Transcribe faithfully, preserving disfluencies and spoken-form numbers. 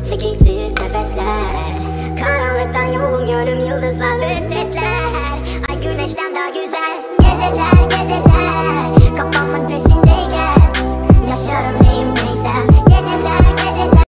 çekikli nefesler. Karanlıktan yolum, yolum yıldızlar ve sesler. Ay güneşten daha güzel geceler.